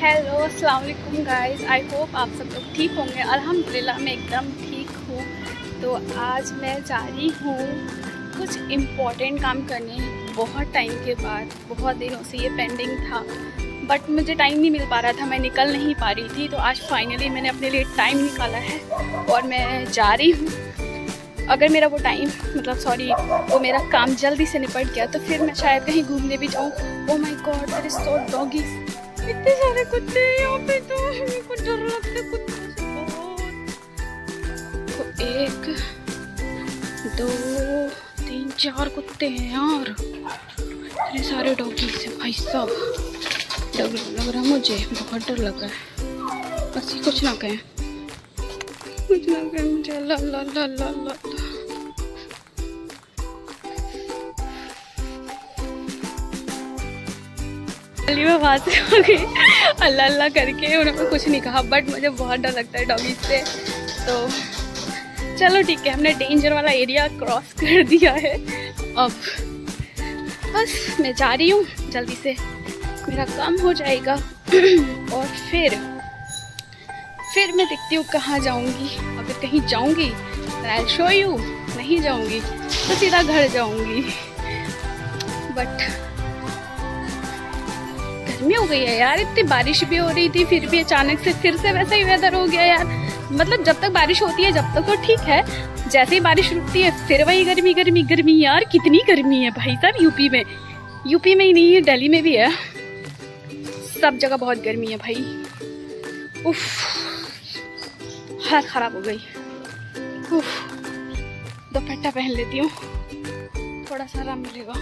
Hello अस्सलाम वालेकुम guys, I hope आप सब लोग ठीक होंगे। अल्हम्दुलिल्लाह मैं एकदम ठीक हूँ। तो आज मैं जा रही हूँ कुछ इम्पोर्टेंट काम करने। बहुत टाइम के बाद, बहुत दिनों से ये पेंडिंग था, बट मुझे टाइम नहीं मिल पा रहा था, मैं निकल नहीं पा रही थी। तो आज फाइनली मैंने अपने लिए टाइम निकाला है और मैं जा रही हूँ। अगर मेरा वो टाइम वो मेरा काम जल्दी से निपट गया तो फिर मैं शायद कहीं घूमने भी जाऊँ। Oh my God, there is so doggies, इतने सारे कुत्ते हैं यहाँ पे। तो मेरे को डर लगता है कुत्तों से बहुत। तो 1 2 3 4 कुत्ते हैं यार, इतने सारे डॉगीज हैं भाई साहब। डर लग रहा है मुझे, बहुत डर लग रहा है। बस कुछ ना कहें, कुछ ना कहें मुझे। अल्लाह अल्लाह अल्लाह अल्लाह अल्लाह। मैं वहाँ से हो गई अल्लाह अल्लाह करके, उन्होंने कुछ नहीं कहा, बट मुझे बहुत डर लगता है डॉगीज से। तो चलो ठीक है, हमने डेंजर वाला एरिया क्रॉस कर दिया है। अब बस मैं जा रही हूँ, जल्दी से मेरा काम हो जाएगा और फिर मैं देखती हूँ कहाँ जाऊँगी। अगर कहीं जाऊँगी तो आई शो यू, नहीं जाऊँगी तो सीधा घर जाऊँगी। बट गर्मी हो गई है यार, इतनी बारिश भी हो रही थी, फिर भी अचानक से फिर से वैसा ही वेदर हो गया यार। मतलब जब तक बारिश होती है जब तक तो ठीक है, जैसे ही बारिश रुकती है फिर वही गर्मी गर्मी गर्मी। यार कितनी गर्मी है भाई साहब यूपी में ही नहीं है, दिल्ली में भी है, सब जगह बहुत गर्मी है भाई। उफ, हालत खराब हो गई। उफ, दुपट्टा पहन लेती हूँ, थोड़ा सा आराम मिलेगा।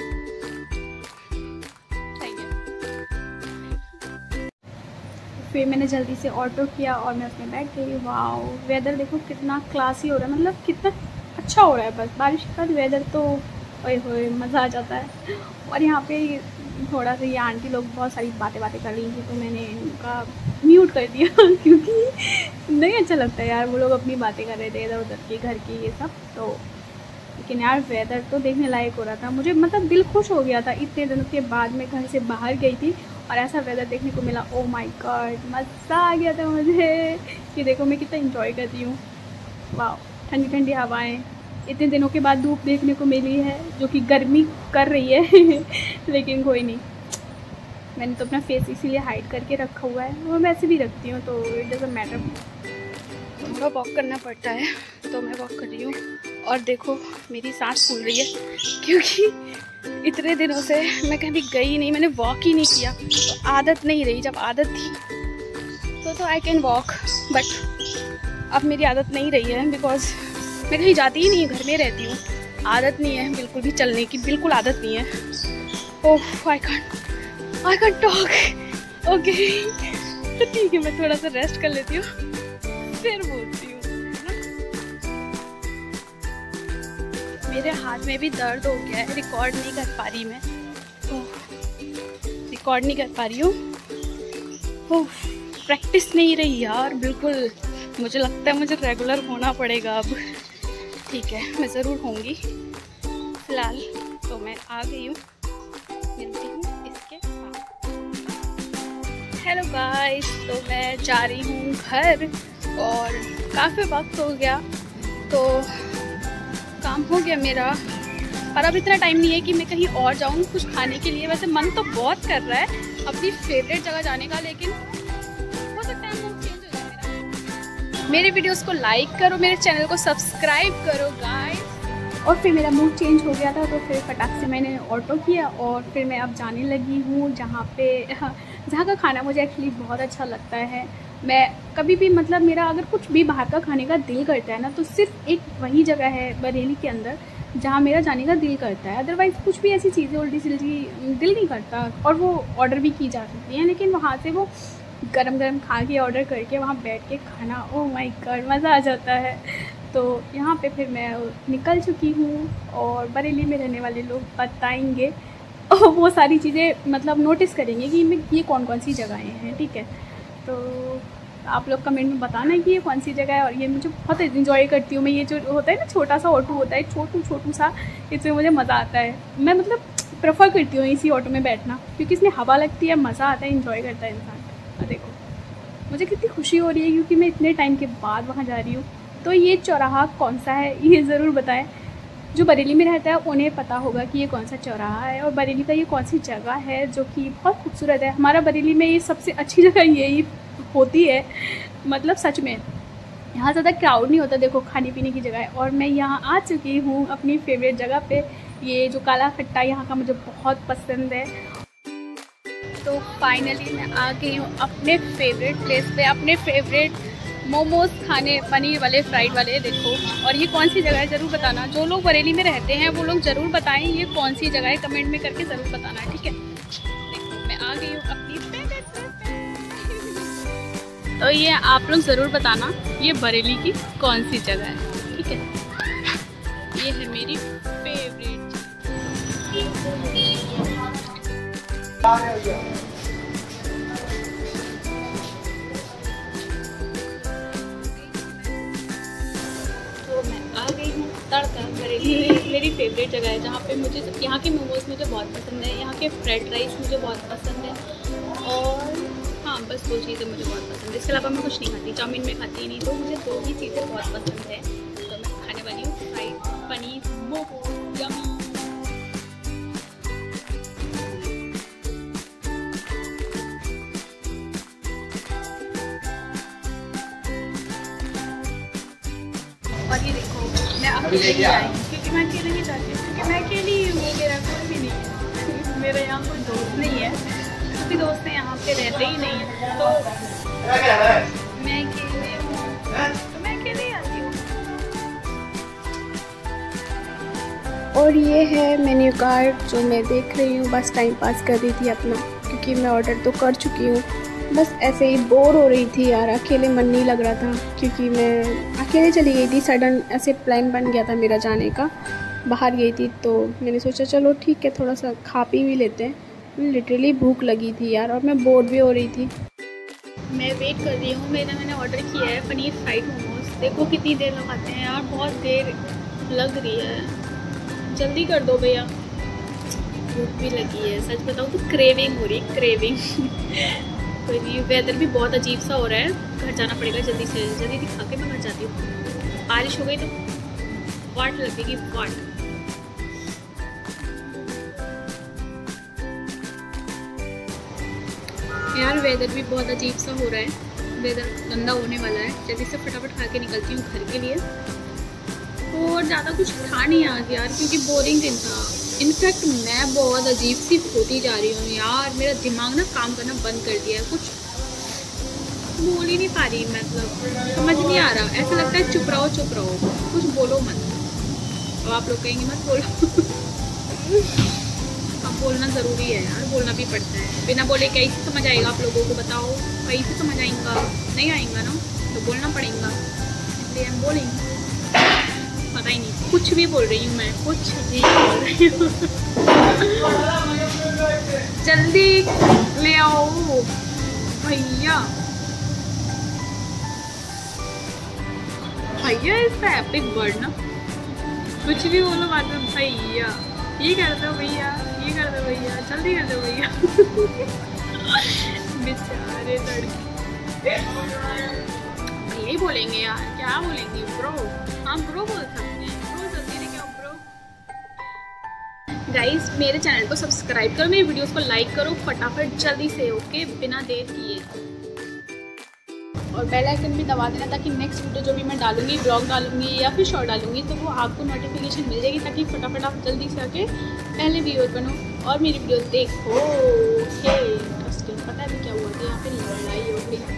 फिर मैंने जल्दी से ऑटो किया और मैं उसमें बैठ गई। वाओ, वेदर देखो कितना क्लासी हो रहा है, मतलब कितना अच्छा हो रहा है। बस बारिश का वेदर तो ओए होए मज़ा आ जाता है। और यहाँ पे थोड़ा सा ये आंटी लोग बहुत सारी बातें कर रही थी, तो मैंने उनका म्यूट कर दिया क्योंकि नहीं अच्छा लगता यार, वो लोग अपनी बातें कर रहे थे इधर उधर की, घर की ये सब। तो लेकिन यार वेदर तो देखने लायक हो रहा था, मुझे मतलब दिल खुश हो गया था। इतने दिनों के बाद मैं घर से बाहर गई थी और ऐसा वेदर देखने को मिला। ओ माय गॉड, मज़ा आ गया था मुझे कि देखो मैं कितना एंजॉय करती हूँ। वाह, ठंडी ठंडी हवाएं, इतने दिनों के बाद धूप देखने को मिली है जो कि गर्मी कर रही है लेकिन कोई नहीं, मैंने तो अपना फेस इसीलिए हाइड करके रखा हुआ है, वो वैसे भी रखती हूँ तो इट डजंट मैटर। थोड़ा वॉक करना पड़ता है तो मैं वॉक कर रही हूँ। और देखो मेरी सांस फूल रही है क्योंकि इतने दिनों से मैं कहीं गई नहीं, मैंने वॉक ही नहीं किया, तो आदत नहीं रही। जब आदत थी तो आई कैन वॉक, बट अब मेरी आदत नहीं रही है बिकॉज मैं कहीं जाती ही नहीं, घर में रहती हूँ। आदत नहीं है बिल्कुल भी चलने की, बिल्कुल आदत नहीं है। Oh I can't talk. Okay तो ठीक है, मैं थोड़ा सा रेस्ट कर लेती हूँ फिर बोलती हूँ। मेरे हाथ में भी दर्द हो गया है, रिकॉर्ड नहीं कर पा रही मैं, तो रिकॉर्ड नहीं कर पा रही हूँ। ओह, प्रैक्टिस नहीं रही यार बिल्कुल। मुझे लगता है मुझे रेगुलर होना पड़ेगा अब। ठीक है, मैं ज़रूर होंगी। फिलहाल तो मैं आ गई हूँ, मिलती हूँ इसके बाद। हेलो गाइस, तो मैं जा रही हूँ घर और काफ़ी वक्त हो गया, तो काम हो गया मेरा, पर अब इतना टाइम नहीं है कि मैं कहीं और जाऊँ कुछ खाने के लिए। वैसे मन तो बहुत कर रहा है अपनी फेवरेट जगह जाने का, लेकिन हो सकता है मूड चेंज हो जाए मेरे वीडियोस को लाइक करो, मेरे चैनल को सब्सक्राइब करो गाइस। और फिर मेरा मूड चेंज हो गया था, तो फिर फटाक से मैंने ऑटो किया और फिर मैं अब जाने लगी हूँ जहाँ का खाना मुझे एक्चुअली बहुत अच्छा लगता है। मैं कभी भी मतलब मेरा अगर कुछ भी बाहर का खाने का दिल करता है ना, तो सिर्फ एक वही जगह है बरेली के अंदर जहाँ मेरा जाने का दिल करता है। अदरवाइज़ कुछ भी ऐसी चीज़ें उल्टी सिल्टी दिल नहीं करता, और वो ऑर्डर भी की जा सकती हैं, लेकिन वहाँ से वो गरम गरम खा के ऑर्डर करके वहाँ बैठ के खाना, ओह माय गॉड, मज़ा आ जाता है। तो यहाँ पे फिर मैं निकल चुकी हूँ और बरेली में रहने वाले लोग बताएंगे और वो सारी चीज़ें मतलब नोटिस करेंगे कि ये कौन कौन सी जगहें हैं। ठीक है, तो आप लोग कमेंट में बताना कि ये कौन सी जगह है। और ये मुझे बहुत इन्जॉय करती हूँ मैं, ये जो होता है ना छोटा सा ऑटो होता है, छोटू सा, इसमें मुझे मज़ा आता है। मैं मतलब प्रेफर करती हूँ इसी ऑटो में बैठना, क्योंकि इसमें हवा लगती है, मज़ा आता है, इन्जॉय करता है इंसान। देखो मुझे कितनी खुशी हो रही है क्योंकि मैं इतने टाइम के बाद वहाँ जा रही हूँ। तो ये चौराहा कौन सा है ये ज़रूर बताएं। जो बरेली में रहता है उन्हें पता होगा कि ये कौन सा चौराहा है और बरेली का ये कौन सी जगह है जो कि बहुत खूबसूरत है। हमारा बरेली में ये सबसे अच्छी जगह यही होती है, मतलब सच में यहाँ ज़्यादा क्राउड नहीं होता। देखो खाने पीने की जगह है और मैं यहाँ आ चुकी हूँ अपनी फेवरेट जगह पे। ये जो काला खट्टा यहाँ का मुझे बहुत पसंद है। तो फाइनली मैं आ गई हूँ अपने फेवरेट प्लेस पे, अपने फेवरेट मोमोज़ खाने, पनीर वाले, फ्राइड वाले। देखो और ये कौन सी जगह है ज़रूर बताना। जो लोग बरेली में रहते हैं वो लोग ज़रूर बताएं ये कौन सी जगह है, कमेंट में करके ज़रूर बताना, ठीक है। देखो मैं आ गई हूँ अपनी फेवरेट प्लेस पे। तो ये आप लोग ज़रूर बताना ये बरेली की कौन सी जगह है, ठीक है। ये है मेरी फेवरेट। तो मैं आ गई हूँ तड़का बरेली में। मेरी फेवरेट जगह है जहाँ पे मुझे यहाँ के मोमोज मुझे बहुत पसंद है, यहाँ के फ्राइड राइस मुझे बहुत पसंद है और हाँ बस 2 चीज़ें मुझे बहुत पसंद है। इसके अलावा मैं कुछ नहीं खाती, चाउमीन में खाती ही नहीं। तो मुझे 2 ही चीज़ें बहुत पसंद है। तो मैं खाने वाली हूँ फ्राइड पनीर मोमोज, यम्मी। और ये देखो मैं अकेले ही आई क्योंकि मैं अकेले नहीं जाती हूँ, क्योंकि मैं अकेली हूँ, मेरा कोई भी नहीं है। मेरा यहाँ कोई दोस्त नहीं है, क्योंकि दोस्त यहाँ पे रहते ही नहीं है। तो मैं अकेले हूँ, तो मैं अकेले ही आती हूँ। और ये है मेन्यू कार्ड जो मैं देख रही हूँ, बस टाइम पास कर रही थी अपना, क्योंकि मैं ऑर्डर तो कर चुकी हूँ। बस ऐसे ही बोर हो रही थी यार, अकेले मन नहीं लग रहा था क्योंकि मैं अकेले चली गई थी। सडन ऐसे प्लान बन गया था मेरा जाने का, बाहर गई थी। तो मैंने सोचा चलो ठीक है थोड़ा सा खा पी भी लेते हैं। लिटरली भूख लगी थी यार और मैं बोर भी हो रही थी। मैं वेट कर रही हूँ, मैंने ऑर्डर किया है पनीर फ्राइड मोमोज। देखो कितनी देर लगाते हैं यार, बहुत देर लग रही है, जल्दी कर दो भैया। भूख भी लगी है, सच बताऊँ तो क्रेविंग हो रही है, क्रेविंग। कोई नहीं, वेदर भी बहुत अजीब सा हो रहा है, घर जाना पड़ेगा जल्दी से जल्दी दिखा के मैं घर जाती हूँ। बारिश हो गई तो वाट लगेगी, वाट। यार वेदर भी बहुत अजीब सा हो रहा है, वेदर गंदा होने वाला है। जल्दी से फटाफट खा के निकलती हूँ घर के लिए। और ज़्यादा कुछ खा नहीं आज यार, क्योंकि बोरिंग दिन था। इनफैक्ट मैं बहुत अजीब सी होती जा रही हूँ यार, मेरा दिमाग ना काम करना बंद कर दिया है, कुछ बोल ही नहीं पा रही, मतलब समझ नहीं आ रहा। ऐसा लगता है चुप रहो, कुछ बोलो मत। अब आप लोग कहेंगे मत बोलो। अब बोलना ज़रूरी है यार, बोलना भी पड़ता है। बिना बोले कैसे समझ आएगा आप लोगों को, बताओ कैसे समझ आएगा? नहीं आएगा ना, तो बोलना पड़ेगा, इसलिए हम बोलेंगे। पता ही नहीं, कुछ भी बोल रही हूँ मैं, कुछ भी बोल रही हूँ। जल्दी ले आओ भैया, भैया इसका एपिक वर्ड ना, कुछ भी बोलो बाद में भैया, ये कर दो भैया, ये कर दो भैया, जल्दी कर दो भैया। बेचारे लड़के यही बोलेंगे यार, क्या बोलेंगे ब्रो? हाँ ब्रो बोल सकते हैं, ब्रो जल्दी लेके आओ ब्रो। गाइस मेरे चैनल को सब्सक्राइब करो, मेरी वीडियोस को लाइक करो फटाफट जल्दी से, ओके, बिना देर किए। और बेल आइकन भी दबा देना ताकि नेक्स्ट वीडियो जो भी मैं डालूंगी, ब्लॉग डालूंगी या फिर शॉर्ट डालूंगी, तो वो आपको नोटिफिकेशन मिल जाएगी, ताकि फटाफट आप जल्दी से आके पहले वीडियो बनो और मेरी वीडियो देखो। Okay interesting. पता है क्या हुआ था, यहाँ पे लड़ाई हो गई।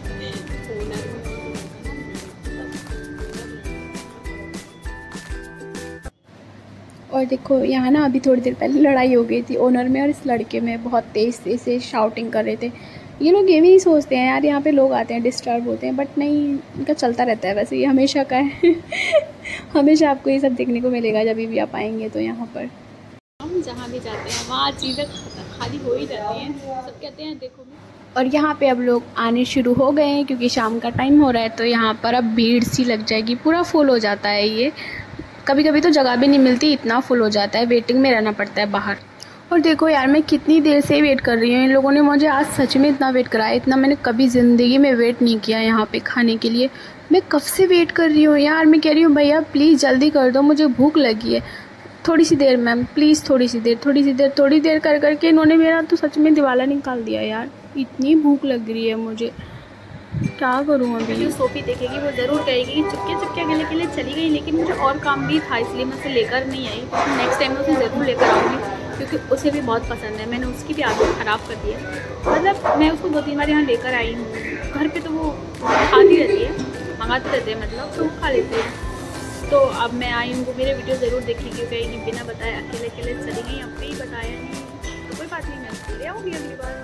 और देखो यहाँ ना अभी थोड़ी देर पहले लड़ाई हो गई थी ओनर में और इस लड़के में, बहुत तेज़ से शाउटिंग कर रहे थे। ये लोग ये भी नहीं सोचते हैं यार, यहाँ पे लोग आते हैं डिस्टर्ब होते हैं, बट नहीं, इनका चलता रहता है। वैसे ये हमेशा का है। हमेशा आपको ये सब देखने को मिलेगा जब भी आप आएंगे तो यहाँ पर। हम जहाँ भी जाते हैं वहाँ चीज़ें खाली हो ही जाती हैं, सब कहते हैं देखो। और यहाँ पे अब लोग आने शुरू हो गए हैं क्योंकि शाम का टाइम हो रहा है, तो यहाँ पर अब भीड़ सी लग जाएगी, पूरा फुल हो जाता है ये। कभी कभी तो जगह भी नहीं मिलती, इतना फुल हो जाता है, वेटिंग में रहना पड़ता है बाहर। और देखो यार, मैं कितनी देर से वेट कर रही हूँ। इन लोगों ने मुझे आज सच में इतना वेट कराया, इतना मैंने कभी ज़िंदगी में वेट नहीं किया यहाँ पे खाने के लिए। मैं कब से वेट कर रही हूँ यार। मैं कह रही हूँ भैया प्लीज़ जल्दी कर दो, मुझे भूख लगी है। थोड़ी सी देर मैम, प्लीज़ थोड़ी सी देर थोड़ी देर कर करके इन्होंने मेरा तो सच में दिवाला निकाल दिया यार। इतनी भूख लग रही है मुझे, क्या करूँ अभी। जो सोफ़ी देखेगी वो ज़रूर कहेगी कि चुपके अकेले के लिए चली गई, लेकिन मुझे और काम भी था इसलिए मैं उसे लेकर नहीं आई। नेक्स्ट टाइम मैं उसे ज़रूर लेकर आऊँगी, क्योंकि उसे भी बहुत पसंद है। मैंने उसकी भी आदत ख़राब कर दी है। मतलब मैं उसको 2-3 बार यहाँ लेकर आई हूँ। घर पे तो वो खाती रहती है, मंगाते रहते हैं, मतलब तो खा लेते हैं। तो अब मैं आई हूँ, वो मेरे वीडियो ज़रूर देखेगी। कहीं बिना बताए अकेले चली गई, अब भी बताया नहीं, तो कोई बात नहीं, मैं उसको ले आऊँगी अगली बार।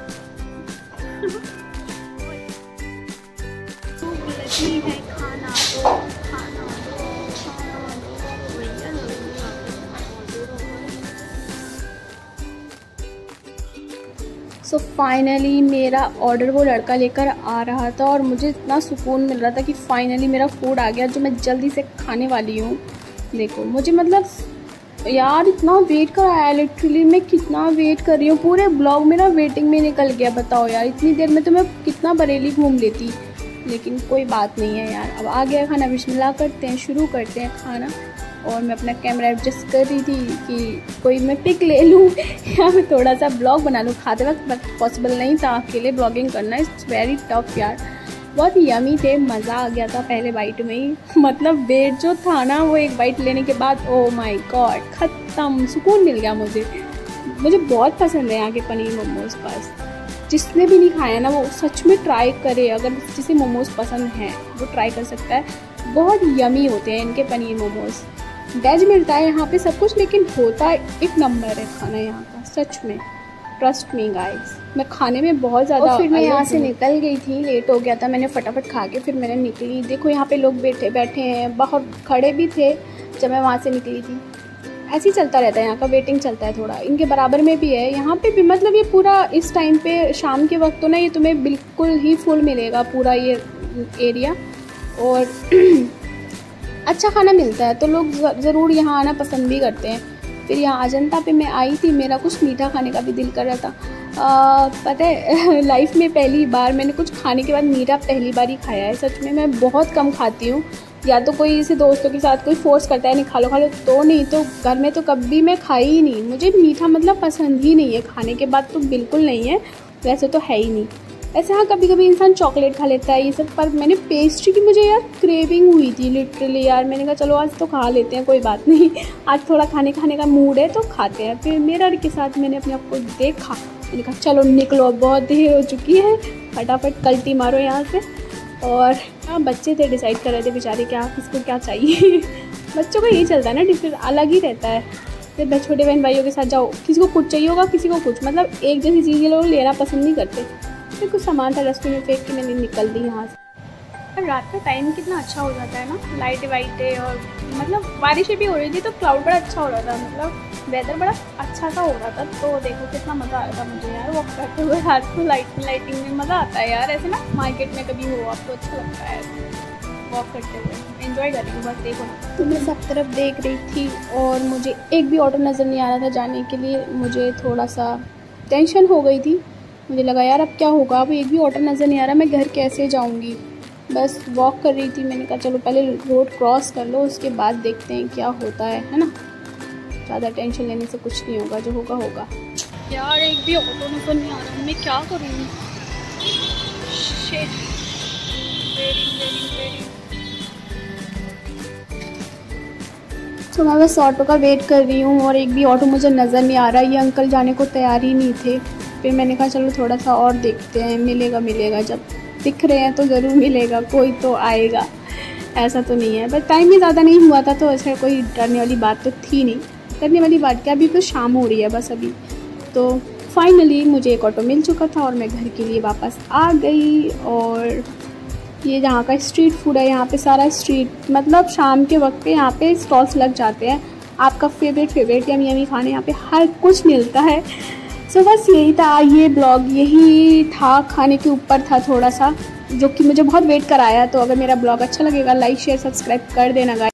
भूख लगी है, खाना दो भैया। सो फाइनली मेरा ऑर्डर वो लड़का लेकर आ रहा था और मुझे इतना सुकून मिल रहा था कि फ़ाइनली मेरा फूड आ गया, जो मैं जल्दी से खाने वाली हूँ। देखो मुझे मतलब यार इतना वेट कराया, लिटरली मैं कितना वेट कर रही हूँ। पूरे ब्लॉग मेरा वेटिंग में निकल गया। बताओ यार, इतनी देर में तो मैं कितना बरेली घूम लेती, लेकिन कोई बात नहीं है यार। अब आ गया खाना, बिस्मिल्लाह करते हैं, शुरू करते हैं खाना। और मैं अपना कैमरा एडजस्ट कर रही थी कि कोई मैं पिक ले लूँ या मैं थोड़ा सा ब्लॉग बना लूँ। खाते वक्त पॉसिबल नहीं था अकेले ब्लॉगिंग करना, इट्स वेरी टफ यार। बहुत यमी थे, मज़ा आ गया था पहले बाइट में ही। मतलब वेट जो था ना, वो एक बाइट लेने के बाद ओ माय गॉड ख़त्म, सुकून मिल गया मुझे। मुझे बहुत पसंद है यहाँ के पनीर मोमोज़। बस जिसने भी नहीं खाया ना वो सच में ट्राई करे। अगर जिसे मोमोज़ पसंद हैं वो ट्राई कर सकता है। बहुत यमी होते हैं इनके पनीर मोमोज़। वेज मिलता है यहाँ पे सब कुछ, लेकिन होता एक नंबर है खाना यहाँ का, सच में। ट्रस्ट मी गाइस, मैं खाने में बहुत ज़्यादा। फिर मैं यहाँ से निकल गई थी, लेट हो गया था। मैंने फटाफट खा के फिर मैंने निकली। देखो यहाँ पे लोग बैठे हैं, बहुत खड़े भी थे जब मैं वहाँ से निकली थी। ऐसे ही चलता रहता है यहाँ का, वेटिंग चलता है थोड़ा। इनके बराबर में भी है यहाँ पे भी। मतलब ये पूरा इस टाइम पे शाम के वक्त तो ना, ये तुम्हें बिल्कुल ही फुल मिलेगा पूरा ये एरिया। और अच्छा खाना मिलता है तो लोग ज़रूर यहाँ आना पसंद भी करते हैं। फिर यहाँ अजंता पे मैं आई थी, मेरा कुछ मीठा खाने का भी दिल कर रहा था। पता है लाइफ में पहली बार मैंने कुछ खाने के बाद मीठा पहली बार ही खाया है। सच में मैं बहुत कम खाती हूँ, या तो कोई इसे दोस्तों के साथ कोई फोर्स करता है नहीं खा लो तो, नहीं तो घर में तो कभी मैं खाई ही नहीं। मुझे मीठा मतलब पसंद ही नहीं है, खाने के बाद तो बिल्कुल नहीं है, वैसे तो है ही नहीं। ऐसे हाँ कभी कभी इंसान चॉकलेट खा लेता है ये सब, पर मैंने पेस्ट्री की मुझे यार क्रेविंग हुई थी लिटरली यार। मैंने कहा चलो आज तो खा लेते हैं, कोई बात नहीं, आज थोड़ा खाने का मूड है तो खाते हैं। फिर मिरर के साथ मैंने अपने आप को देखा, मैंने कहा चलो निकलो, बहुत देर हो चुकी है, फटाफट कल्टी मारो यहाँ से। और हाँ बच्चे थे, डिसाइड कर रहे थे बेचारे क्या किसको क्या चाहिए। बच्चों का यही चलता है ना, डिफरेंट अलग ही रहता है। फिर छोटे बहन भाइयों के साथ जाओ, किसी को कुछ चाहिए होगा, किसी को कुछ, मतलब एक जैसी चीज़ें लोग लेना पसंद नहीं करते। फिर कुछ सामान था डस्टबिन में फेंक के मैंने निकल दी यहाँ से। और रात का टाइम कितना अच्छा हो जाता है ना, लाइटें वाइटें, और मतलब बारिशें भी हो रही थी तो क्लाउड बड़ा अच्छा हो रहा था, मतलब वेदर बड़ा अच्छा सा हो रहा था। तो देखो कितना मज़ा आ रहा था मुझे यार वॉक करते हुए रात को। लाइटिंग में मज़ा आता है यार। ऐसे ना मार्केट में कभी हो आपको अच्छा लगता है वॉक करते हुए, एंजॉय कर रही हूँ बस। देखो ना, तो मैं सब तरफ देख रही थी और मुझे एक भी ऑटो नज़र नहीं आ रहा था जाने के लिए। मुझे थोड़ा सा टेंशन हो गई थी, मुझे लगा यार अब क्या होगा, अब एक भी ऑटो नज़र नहीं आ रहा, मैं घर कैसे जाऊंगी। बस वॉक कर रही थी, मैंने कहा चलो पहले रोड क्रॉस कर लो, उसके बाद देखते हैं क्या होता है ना। ज़्यादा टेंशन लेने से कुछ नहीं होगा, जो होगा होगा। यार एक भी ऑटो नज़र नहीं आ रहा, मैं क्या करूँ। तो मैं बस ऑटो का वेट कर रही हूँ और एक भी ऑटो मुझे नज़र नहीं आ रहा। ये अंकल जाने को तैयार ही नहीं थे। फिर मैंने कहा चलो थोड़ा सा और देखते हैं, मिलेगा, जब दिख रहे हैं तो ज़रूर मिलेगा, कोई तो आएगा, ऐसा तो नहीं है। बट टाइम भी ज़्यादा नहीं हुआ था तो ऐसा कोई डरने वाली बात तो थी नहीं। करने वाली बात क्या, अभी तो शाम हो रही है बस अभी। तो फाइनली मुझे एक ऑटो मिल चुका था और मैं घर के लिए वापस आ गई। और ये जहाँ का स्ट्रीट फूड है, यहाँ पे सारा स्ट्रीट, मतलब शाम के वक्त पे यहाँ पे स्टॉल्स लग जाते हैं। आपका फेवरेट यमी खाने यहाँ पे हर कुछ मिलता है। सो बस यही था, ये ब्लॉग यही था, खाने के ऊपर था थोड़ा सा, जो कि मुझे बहुत वेट कराया। तो अगर मेरा ब्लॉग अच्छा लगेगा लाइक शेयर सब्सक्राइब कर देना गाइस।